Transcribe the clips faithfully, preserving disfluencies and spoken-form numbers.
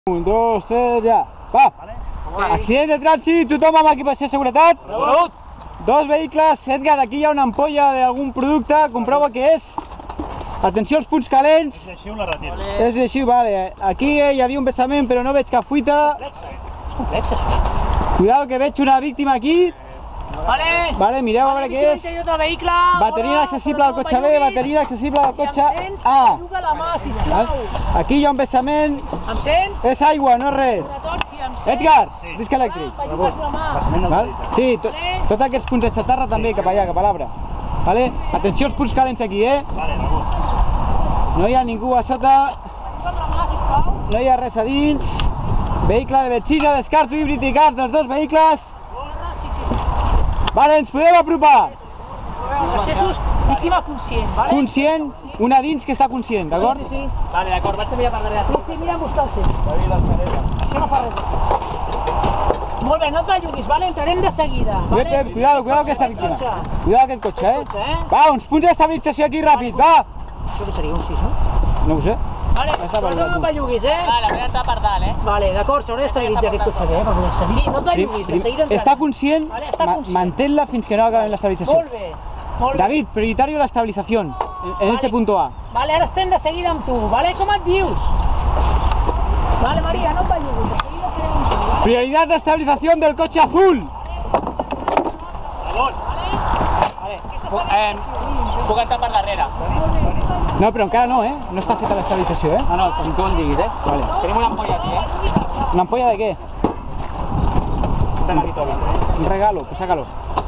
Un, dos, tres, ja. Va! Vale. Accident de trànsit, tothom amb equipació de seguretat. Rebut. Dos vehicles. Edgar, aquí hi ha una ampolla d'algun producte, comprova què és. Atenció als punts calents. És així o la retiro? És així, vale. Aquí hi havia un vessament però no veig cap fuita. És complex, això. Cuidado que veig una víctima aquí. Vale. Vale, mireu a veure què és. Interior del vehicle. Bateria accessible al cotxe B, bateria accessible al cotxe A. Juga la mà, sisplau. Aquí hi ha un vessament. Em sents? És aigua, no és res. Sobretot si em sents. Edgar, Sí. disc elèctric. Va, jugues la mà. Val? Sí, to tots aquests punts de xatarra també, cap allà, cap a l'arbre. Vale? Atenció als punts calents aquí, eh? Vale, rebut. No hi ha ningú a sota, Jugues la mà, sisplau. no hi ha res a dins. Vehicle de benzina, descarto híbrid i gas dels dos vehicles. Corre, sí, sí. Vale, ens podem apropar. Accessos, víctima conscient, vale? Conscient, una dins que està conscient, d'acord? Sí, sí, sí. Vale, d'acord, vaig a mirar per darrere. Sí, sí, mira buscar-te. Això no fa res. Molt bé, no et belluguis, vale? Entrarem de seguida. Pep, Pep, cuidado, cuidado aquesta víctima. Cuidado aquest cotxe, eh? Va, uns punts d'estabilització aquí ràpid, va! Això que seria un sis, no? No ho sé. Vale, però no et belluguis, eh? Vale, hauré d'entrar per dalt, eh? Vale, d'acord, s'haurà d'estabilitzar aquest cotxe bé, per poder accedir. No et belluguis, de seguida entrarem. Està conscient, Vale, està ma conscient. mantén-la fins que no acabem l'estabilització. Molt bé, molt bé. David, prioritario la estabilización en, en este punto A. Vale, ara estem de seguida amb tu, vale? Com et dius? Vale, Maria, no et belluguis, de seguida estarem amb tu. Prioridad de estabilización del coche azul. Vale? Eh, puc entrar per darrere. No, però encara no, eh? No està feta l'estabilització, eh? Ah, no, com tu em diguis, eh? Vale. Tenim una ampolla aquí, eh? ¿Una ampolla de qué? Un regalo, pues sácalo.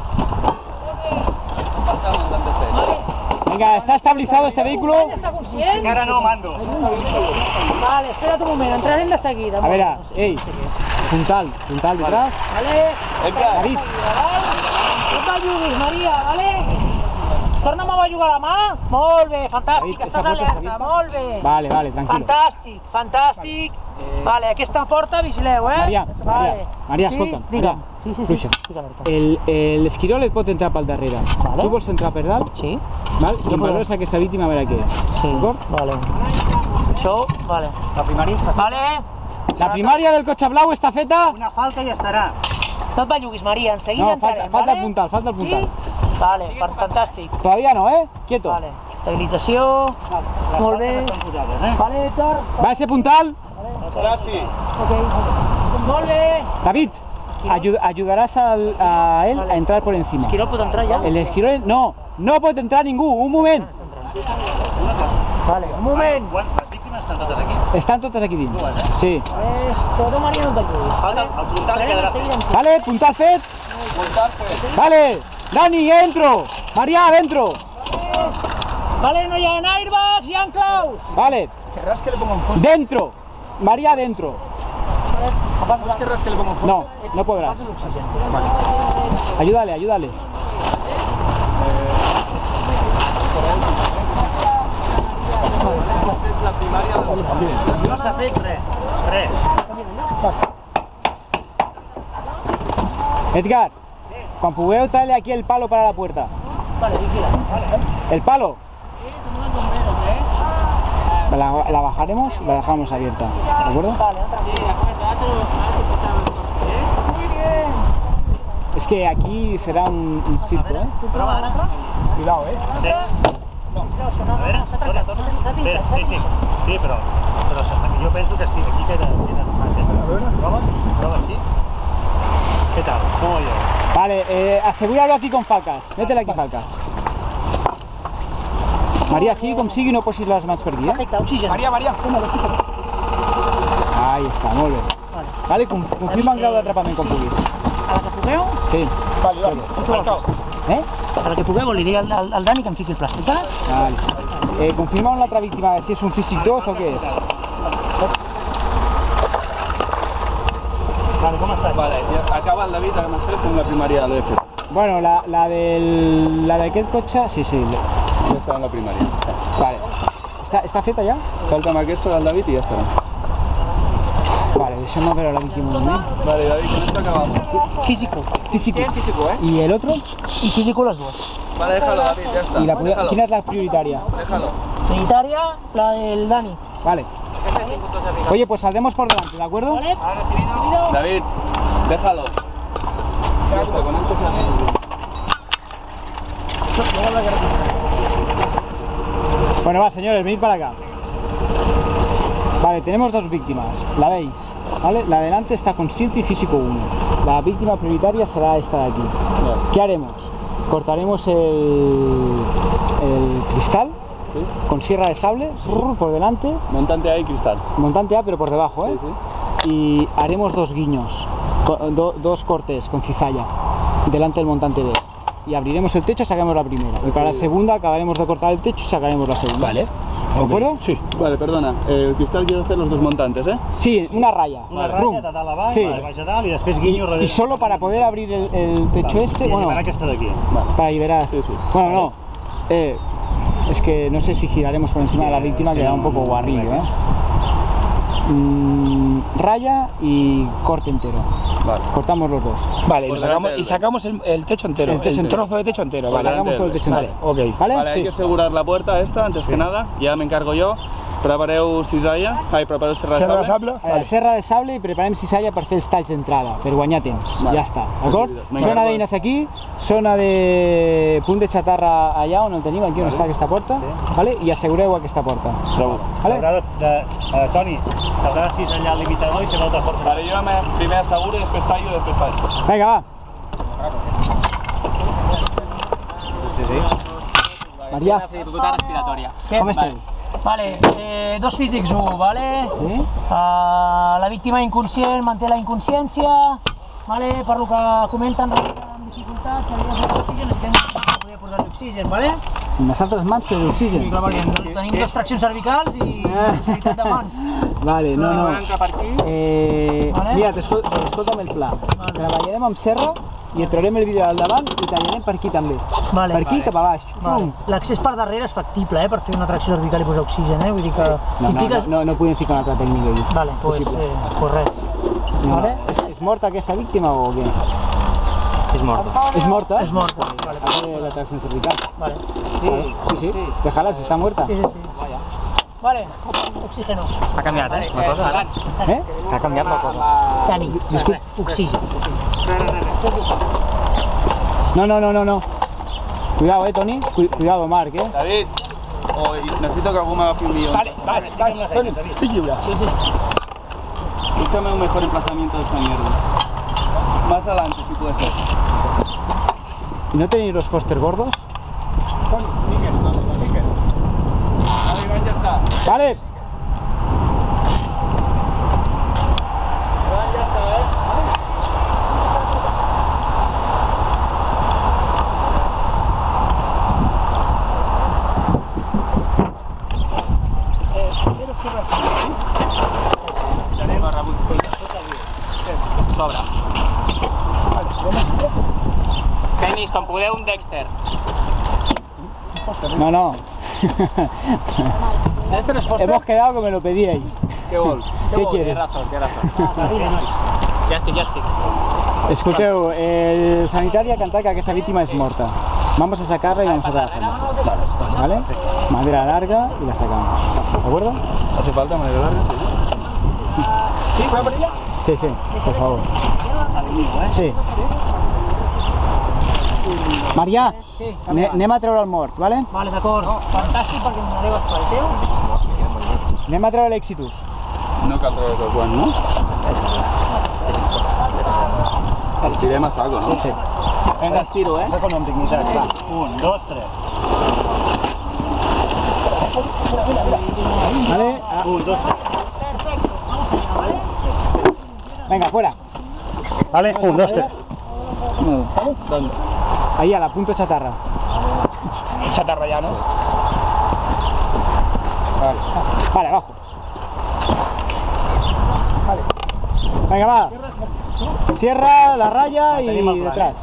Venga, ¿está estabilizado este vehículo? Està conscient? Encara no, mando. Vale, espera't un moment, entrarem de seguida. A ver, ey, puntal, puntal detrás. Vale? David. No et belluguis, Maria, vale? Torna'm a bellugar la mà. Molt bé, fantàstic, David, estàs esa porta alerta, està molt bé. Vale, vale, tranquilo. Fantàstic, fantàstic. Vale, aquesta porta vigileu, eh? Maria, Vale. Maria, Maria, Sí, escolta'm. digue'm. Maria, Sí, sí, sí. puja. Estic alerta. El, el esquirol et pot entrar pel darrere. Vale. Tu vols entrar per dalt? Sí? Val? I Jo valores aquesta víctima a veure què és. Sí. D'acord? Vale. Això, vale. La primària està... Vale. La primària del cotxe blau està feta? Una falta i ja estarà. No et belluguis, Maria, en seguida No, entrarem, falta, falta vale? el puntal, falta el puntal. Sí? Vale, per, fantàstic. Todavía no, ¿eh? Quieto. Vale, estabilització. Molt bé. Vale, Héctor. Va ese puntal. Gràcies. Ok. Molt bé. David, ayud- ayudarás al- a él a entrar por encima. Esquirol pot entrar ja? El esquirol, no, no pot entrar ningú, un moment. Vale, un moment. Les víctimes estan totes aquí. Estan totes aquí dins. Sí. Eh, sobretot Maria no et belluguis. Falta el puntal que quedarà fet. Vale, puntal fet. Vale, Dani, entro. María, adentro. Vale, no hi ha airbags, hi ha claus. Vale, ¿Querrás que le ponga un foco? dentro. María, adentro. ¿No querrás que le ponga un foco? No, no podrás. Ayúdale, ayúdale. La primària del... No s'ha fet res. Res. Edgar, cuando pugueu traerle aquí el palo para la puerta. Vale, vigila. ¿El palo? La, la bajaremos y la dejamos abierta, ¿de acuerdo? Vale, tranquilo. Muy bien. Es que aquí será un, un circo, ¿eh? Prova, ara. Cuidado, ¿eh? No, A veure, torna, torna. Bé, sí, sí. Sí, però... Però jo penso que sí, aquí queda... A veure, prova. Prova aquí. ¿Qué tal? ¿Cómo yo? Vale, eh, asegúralo aquí con falcas. Métele aquí falcas. María, sigue com sigui, no posis les mans per aquí, eh? Perfecte, oxigen. Maria, Maria. Ahí està, molt bé. Vale. Vale, com, confirma el grau d'atrapament com puguis. A la que pugueu, Sí. Vale, vale. Eh? a la que pugueu, li diré al, al, al Dani que em fiqui el plàstic, eh? Vale. Eh, confirma una altra víctima, si és un físic dos o què és. Vale, com estàs? Vale, ja acaba el David, ara m'ho fem la primària de l'E F. Bueno, la, la del... la d'aquest cotxe... Sí, sí. Ja està en la primària. Vale. Està, està feta ja? Falta amb aquesta del David i ja estarà. Vale, deixem veure la víctima un moment. Vale, David, con esto acabamos. Físico. Físico. Físico, ¿eh? ¿Y el otro? Y físico las dos. Vale, déjalo, David, ya está. ¿Y la, Déjalo. quién es la prioritaria? Déjalo. Prioritaria, la del Dani. Vale. Oye, pues saldremos por delante, ¿de acuerdo? ¿Vale? ¿Ha recibido el vídeo? David, déjalo. Bueno, va, señores, venid para acá. Vale, tenemos dos víctimas, la veis, ¿vale? La de delante está consciente y físico uno. La víctima prioritaria será esta de aquí. ¿Qué haremos? Cortaremos el, el cristal, ¿sí?, con sierra de sable, por delante. Montante A y cristal. Montante A, pero por debajo, ¿eh? Sí, sí. Y haremos dos guiños, do, dos cortes con cizalla, delante del montante B. Y abriremos el techo y sacaremos la primera. Y para la segunda acabaremos de cortar el techo y sacaremos la segunda. Vale. ¿De acuerdo? Sí. Vale, perdona. El cristal quiero hacer los dos montantes, ¿eh? Sí, una raya. Una Vale. ratlla de dalt a baix, Sí. de baix a dalt i després guinyo darrere. Y solo para poder abrir el, el techo Vale. este, I bueno, alliberar aquesta d'aquí. Vale. para liberar. Sí, sí. Bueno, no. Eh, es que no sé si giraremos por encima de la víctima, sí, que da un no, poco no, guarrillo, no, ¿eh? Mm, raya y corte entero. Vale. Cortamos los dos. Vale, y, Por sacamos, delante y del- sacamos el, el techo entero, El techo el entero. trozo de techo entero, Por vale. delante Sacamos todo el del- techo Vale, entero. ok. ¿Vale? Vale, hay Sí. que asegurar la puerta esta, antes que nada. Ya me encargo yo. Prepareu cisalla. Ai, prepareu serra de Serra de sable. sable? A veure, serra de sable i preparem cizalla per fer els talls d'entrada, per guanyar temps. Vale. Ja està, d'acord? Vinga. Zona d'eines aquí, zona de punt de xatarra allà on el tenim, aquí on Vale. està aquesta porta, Sí. vale? I assegureu aquesta porta. Trobo. Vale? S'haurà de, de, eh, Toni, s'haurà de cisallar el limitador i fer molta força. Vale, yo me, primer aseguro y después tallo y después tallo. Vinga, va. Sí, sí. Maria, Respiratoria. com esteu? Vale, eh, dos físics u, vale? Sí? Uh, la víctima inconscient manté la inconsciència, vale? Per lo que comenten amb dificultats, havia de fer oxigen, necessitem que podia posar-li oxigen, vale? En les altres mans té Sí, l'oxigen. clar, perquè tenim dos traccions cervicals i necessitat de mans. Vale, no, no. Eh, Vale. mira, t'escol- escolta'm el pla. Vale. Treballarem amb serra i et traurem el vídeo al davant i tallarem per aquí també. Vale. Per aquí cap a baix. Vale. Pum. L'accés per darrere és factible, eh? Per fer una tracció cervical i posar oxigen, eh? Vull dir que... No, si no, fiques- no, no, no podem ficar una altra tècnica aquí. Vale, pues, Possible. eh, pues res. No, Vale. és, és morta aquesta víctima o què? És morta. ¿Es morta? És morta. Vale, Hace la tracción cervical. vale. Sí, sí, sí. Déjala, si está muerta. Sí, sí, sí. Vale, oxígeno. Ha canviat, eh? La cosa? ¿Eh? Ha canviat la cosa. Dani, Disculpa. oxigen. No, no, no, no, no. Cuidado, eh, Toni. Cu- cuidado, Marc, eh. David, oh, y necesito que algún me haga un guión. Vale, vaig, vaig, Toni, estic lliure. Sí, sí. Búscame un mejor emplazamiento de esta mierda. Más adelante, si puede ser. ¿Y no tenéis los póster gordos? Tony, Níquel, Tony, Níquel. Vale, Iván, ya está. Vale. Iván, ya está, ¿eh? Sobre. Tenis, com podeu, un Dexter. No, no. ¿Este no es Hemos quedado que me lo pedíais. Qué gol. ¿Qué quieres? Tienes razón, tienes razón. Ja estic, ja estic. Escolteu, el sanitari ha cantat que aquesta víctima és morta. Vamos a sacarla y vamos a trabajar. ¿Vale? Madera larga y la sacamos. ¿De acuerdo? ¿Hace falta madera larga? ¿Sí? ¿Puedo por ella? Sí, sí, por favor. Sí. Maria, Sí, ne- anem a treure el mort, ¿vale? Vale, d'acord. Fantàstic, perquè em donareu espai teu. Anem a treure l'Exitus. No cal treure el guant, no? El tirem a saco, no? Sí. Vinga, el tiro, eh? Saco amb dignitat, va. Un, dos, tres. ¿Vale? Ah, Un, dos, tres. venga, fuera. Vale, un, dos, tres. ¿Dónde? Ahí, a la punto chatarra. Chatarra ya, ¿no? Vale. Vale, abajo. Vale. Venga, va. Cierra la raya y Mantenimos el plan. detrás.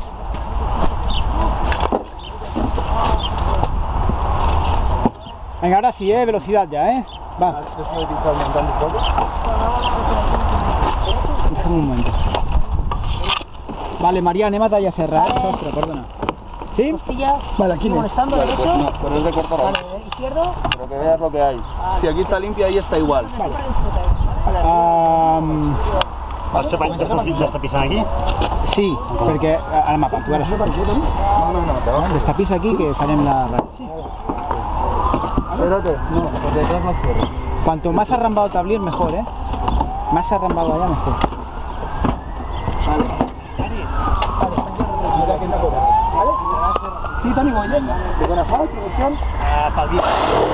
Venga, ahora sí, eh, velocidad ya, eh. Va. Déjame un momento. Vale, María, anem a tallar serra, eh? Ostres, perdona. ¿Sí? Costillas. Vale, aquí no. Molestando, Vale, pues derecho. no, pero es de cortar ahí. Vale, izquierdo. Pero que veas lo que hay. Si aquí está limpia, ahí está igual. Vale. Um, El Sepany t'està pisant aquí? sí, perquè al mapa, tu ara No, no, no. destapis aquí que farem la ratxa. Espérate. No, por detrás más cierro. Cuanto más arrambado tablier, mejor, ¿eh? Más arrambado allá, mejor. Vale. ¿Vale? Sí, Toni, voy. De buena sal, producción. Pel dia.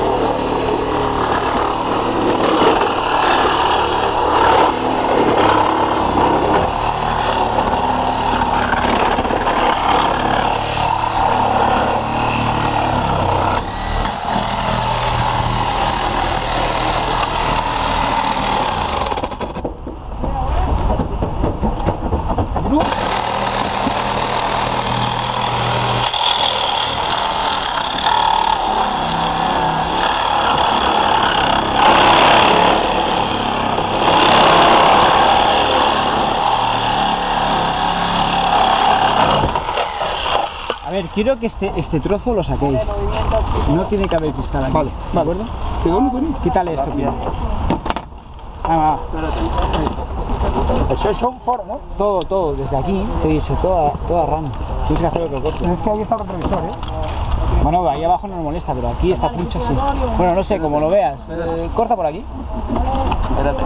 A ver, quiero que este, este trozo lo saquéis. No tiene que haber cristal aquí. Vale, ¿de acuerdo? Quítale esto, tío. Ah, va. Eso es un foro, ¿no? Todo, todo, desde aquí, te he dicho, toda, toda rama. Tienes que hacer lo que corte. Es que ahí está el retrovisor, ¿eh? Bueno, ahí abajo no nos molesta, pero aquí esta puncha sí. Bueno, no sé, como lo veas. Eh, corta por aquí. Espérate.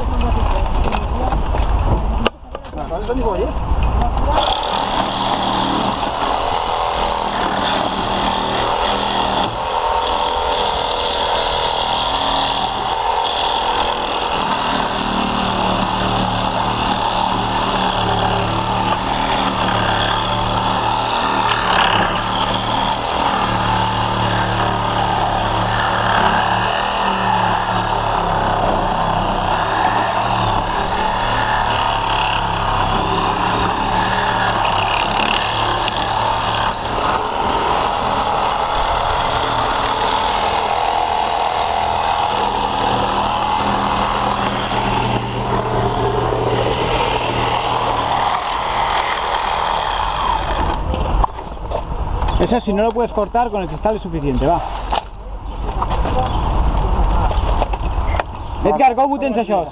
¿Vale, Toni, voy, eh? Eso, si no lo puedes cortar, con el cristal es suficiente, va. Edgar, com ho tens això?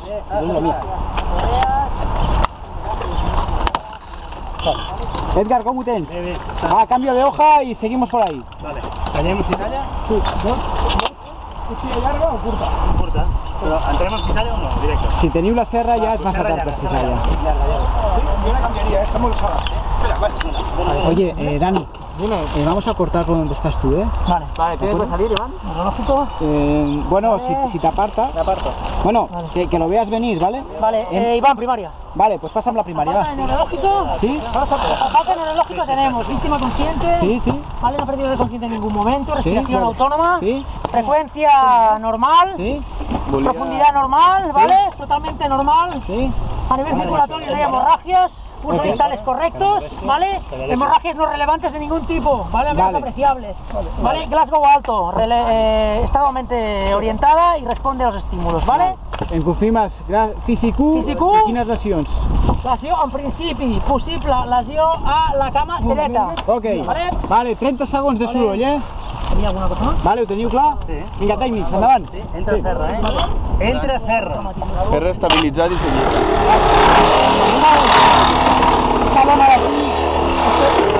Edgar, com ho tens? Bé, bé. Va, cambio de hoja y seguimos por ahí. Vale. Tallem cizalla? Sí, ¿no? ¿Cuchilla larga o curta? Curta. Però entrem en cizalla o no? Directe. Si teniu la serra ja és massa tard per cizalla. Sí, yo la cambiaría, está muy usada. Espera, va, chica. Oye, eh, Dani, eh, vamos a cortar por donde estás tú, ¿eh? Vale, Vale, ¿tienes que salir, Iván? ¿Monológico? Eh, bueno, si, si te apartas, Me aparto. bueno, que, que lo veas venir, ¿vale? Vale, En- eh, Iván, primaria. Vale, pues pásame la primaria, Falta va. neurológico. ¿Sí? Falta neurológico tenemos, víctima consciente. Sí, sí, Vale, no ha perdido de consciente en ningún momento, Sí, respiración vale. autónoma. sí, Frecuencia normal. sí, Profundidad normal, ¿vale? Totalmente normal. sí. A nivel circulatorio no hay hemorragias, pulso Ok. distales correctos, ¿vale? Hemorragias no relevantes de ningún tipo, ¿vale? Menos Vale. apreciables. ¿Vale? Glasgow alto, rele- eh, estadamente orientada y responde a los estímulos, ¿vale? Em confirmes gra- físico, Físico. i quines lesions? Lesió, en principi, possible lesió a la cama dreta. Ok, Vale. vale, trenta segons de soroll, eh? Tenia alguna cosa més? Vale, ho teniu clar? Sí. Vinga, tècnics, endavant. Sí, entra a serra, eh? Entra a serra. R estabilitzat i seguit. Esta lona d'aquí,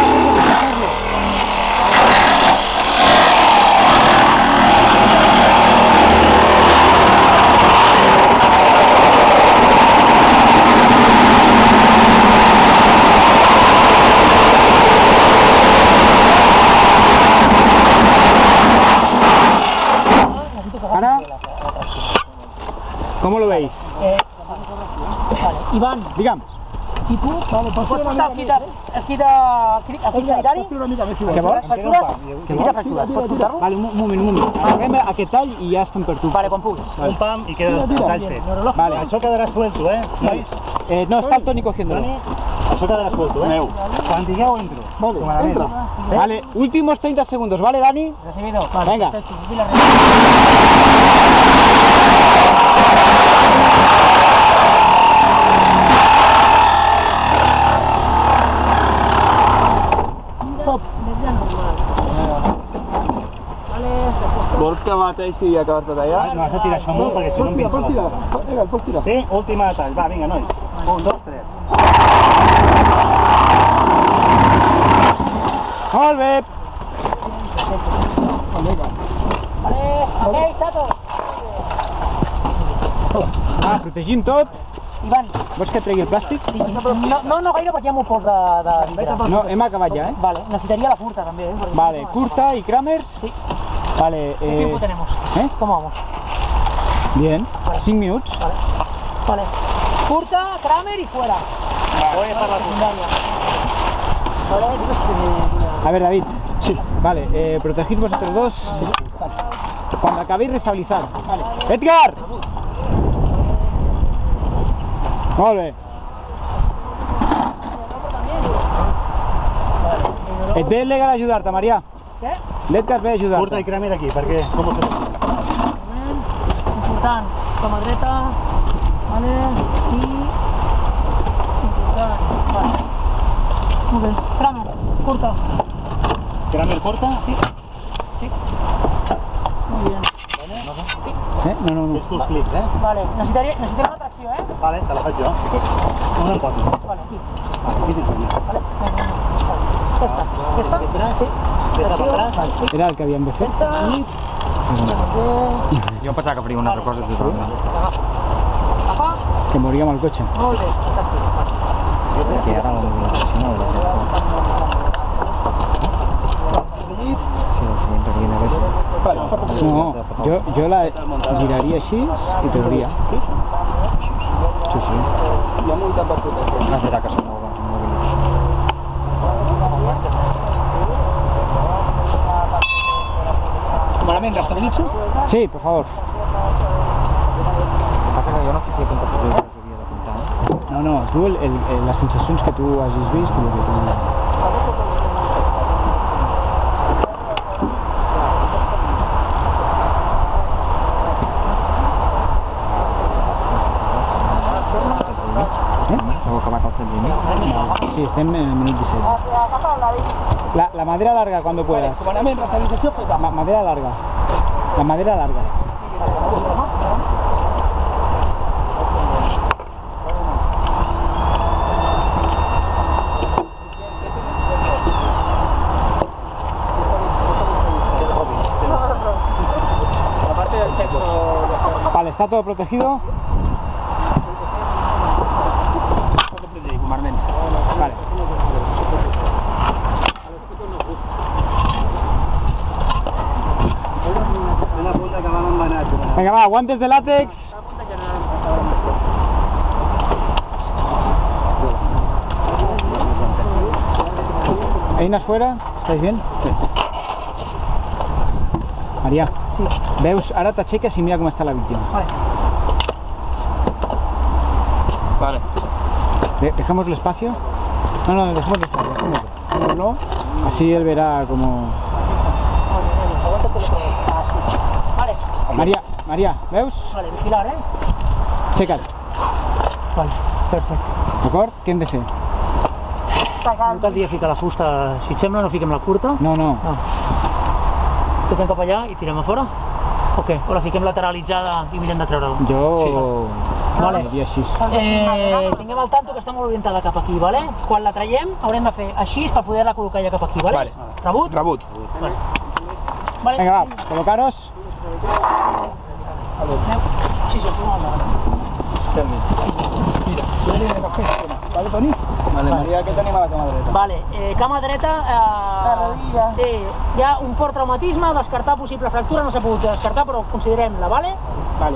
Ana, ¿cómo lo veis? Eh, vale, Iván, Digue'm. si tu vale, pots portar aquí de, aquí de, aquí sanitari? Una mica més igual. Què vols? Fractures? Què Aquí de fractures, pots portar-lo? Vale, un, un moment, un moment. Agarrem aquest tall i ja estem per tu. Vale, quan puguis. Un pam i queda el tall fet. Neurológico. Vale. Això quedarà suelto, eh? Nois? Eh, no, està el Toni cogiéndolo. Toni, això quedarà suelto, eh? Quan digueu entro. Vale, Com a la entra. meva. Vale, últimos treinta segundos, ¿vale, Dani? Recibido. Vale, Venga. perfecto. Di la re- Stop. Media normal. Vale, Vols que mateixi i acabar tot allà? No has de tirar això molt perquè si no em pinça la sorra. Vinga, el pots tirar. Sí? Última de tall. Va, vinga, nois. Un, dos, tres. Molt bé! Vale, ok, Chato. Ah, protegim tot. Ivan, Vols que tregui el plàstic? sí, no, no, no gaire perquè hi ha molt poc de, de vidre. No, hem acabat ja, eh? Vale, necesitaría la curta també, eh? Porque Vale, si no, curta y Kramers. Sí. Vale, ¿Qué eh... tiempo tenemos? ¿Eh? ¿Cómo vamos? Bien, Vale. cinc minuts. Vale. Vale. Curta, Kramer y fuera. Voy a para la Secundaria. Vale, pues, eh, A ver, David. Sí. Vale, eh, protegid vosotros dos. Sí. Cuando acabéis, restabilizar. Vale. ¡Edgar! Molt bé. Et ve l'Edgar a ajudar-te, Maria. ¿Qué? L'Edgar ve a Curta ajudar-te. i Kramer aquí, perquè... Com ho fem? Important, cama dreta, vale, i... Important, vale. Molt bé, Kramer, curta. Kramer curta? Sí. Sí. Muy bien. Eh? No, no, no. Fes tu els clics, eh? Vale, necessitaria, necessitaré una tracció, eh? Vale, te la faig jo. Sí. On em poso? Vale, aquí. Ah, aquí tens el Vale, vale. Aquesta, aquesta? Sí. Ves cap atrás? Vale, sí. Era el que havíem de fer. Pensa. Jo pensava que faria una altra cosa totalment. Agafa. Que moríem al cotxe. Molt bé, fantàstic. Vale. Que ara la mobilizació no la No, jo, jo la giraria així i trauria. Sí, sí. Hi ha muntat per protegir. No serà que són molt Malament, restabilitzo? Sí, por favor. Passa que jo no sé si he comptat tot el que havia d'apuntar. No, no, tu, el, el, les sensacions que tu hagis vist i el que tu... Heu acabat el setze i mig? Sí, estem en el minut disset. La, la madera larga cuando puedas. Comandament, restabilització feta. Ma madera larga. La madera larga. Vale, ¿está todo protegido? Vale. Venga, va, guantes de látex. Eines fuera, ¿estáis bien? Sí. María, Sí. veus, ara t'aixeques i mira com està la víctima. Vale. Vale. De ¿Dejamos el espacio? No, no, dejemos el espacio, dejémoslo. Dejémoslo, así él verá como... Vale, María, María, veus? vale, vigilar, eh? Aixeca't, Vale, perfecte. d'acord? Què hem de fer? No caldria ficar la fusta, si et sembla no fiquem la curta. No, no. No. Toquem cap allà i tirem a fora? O què? O la fiquem lateralitzada i mirem de treure-la? Jo... Vale. Diria així. Eh, tinguem al tanto que està molt orientada cap aquí, vale? Quan la traiem haurem de fer així per poder-la col·locar ja cap aquí, vale? Vale. Rebut? Rebut. Vale. Vale. Vinga, va, col·locaros. Aneu. Sí, sí, sí. Vale, Toni? Vale, Maria, què tenim a la cama dreta? Vale, eh, cama dreta, eh, té, hi ha un fort traumatisme, descartar possible fractura, no s'ha pogut descartar, però considerem-la, vale? Vale.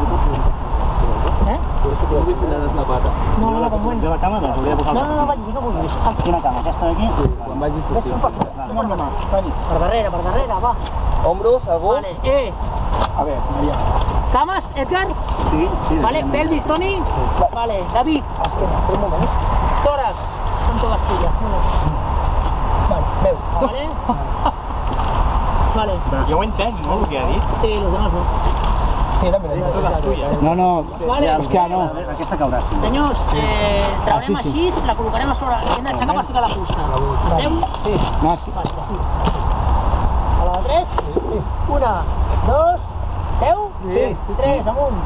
Eh? la pata. No, no, no, com moment. Jo la cama, doncs, hauria de posar... No, no, no, vagis, no vulguis. Quina cama? Aquesta d'aquí? Quan vagi Ves un poc. No, no, no. Toni. Per darrere, per darrere, va. Hombros, algú? Vale, eh, A ver, María. cames, Edgar? Sí, sí. Vale, pelvis, Toni? Vale, David. Espera, un moment. Tórax, son todas tuyas. Vale, veu. Vale. Vale. Jo ho he entès, no, el que ha dit? Sí, los demás no. Sí, dame, dame. Totes tuyes. No, no, Vale. hòstia, no. Aquesta caurà, sí. Senyors, eh, traurem Ah, sí, sí. així, la col·locarem a sobre. Hem d'aixecar per ficar la fusta. Enteu? Sí. No, sí. Vale, així. A la la tres? Sí. Una, dos, peu? Sí. I tres, amunt.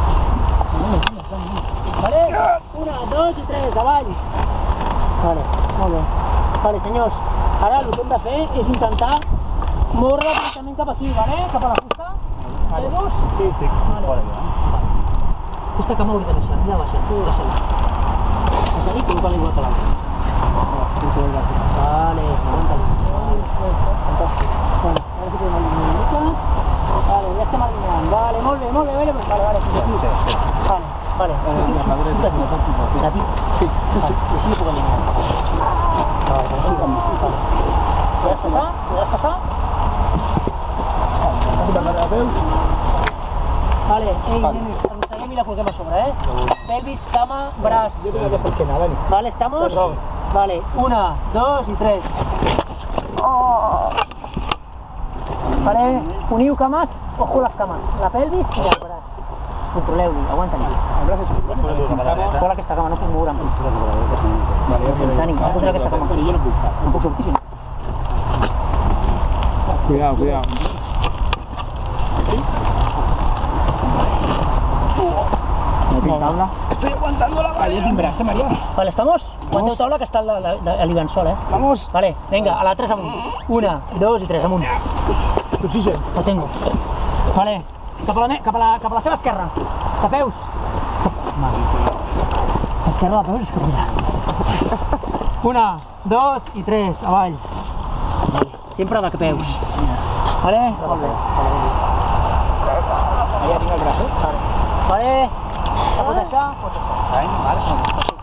Vale? Una, dos i tres, avall. Vale, molt bé. Vale, senyors, ara el que hem de fer és intentar mordre directament cap aquí, vale? Cap a la fusta. Entesos? Sí, sí. Vale. Fusta que m'hauria de baixar, ja baixa, tu baixa-la. Baixa-li, que un cal igual que l'altre. Vale, aguanta-li. Fantàstic. Bueno, ara sí que podem alinear una mica. Vale, ja estem alineant. Vale, molt bé, molt bé, vale, vale, vale, fins aquí. Vale, vale. D'aquí? Sí. Vale, i així ho puc alinear. Vale, vale. Podràs passar? Podràs passar? Vale, ei, nenes, arrosseguem i la colguem a sobre, eh? Pelvis, cama, braç. Yo tengo que hacer que nada, ni. Vale, ¿estamos? Vale, una, dos y tres. Vale, uniu cames, ojo las cames. La pelvis i el braç. Controleu-li, aguanta-li. El braç és Posa aquesta cama, no puc moure'm. Dani, no posaré aquesta cama. jo no puc. No puc sortir, si no. Cuidado, cuidado. ¿No tinc taula? Estoy aguantando la Vale, jo tinc braç, eh, Maria? Vale, ¿estamos? Aguanteu taula que està el, el, el Ivansol, eh? Vamos. Vale, venga, a la tres amunt. Una, dos i tres, amunt. Tu sí, sí. Lo tengo. Vale, cap a la, me- cap a la, cap a la seva esquerra. De peus. Esquerra de peus és capella. Una, dos i tres, avall. Sempre de peus. Vale? Molt bé. Allà tinc el braç, eh? Vale. Vale. La pots deixar? Pots deixar. Any, març,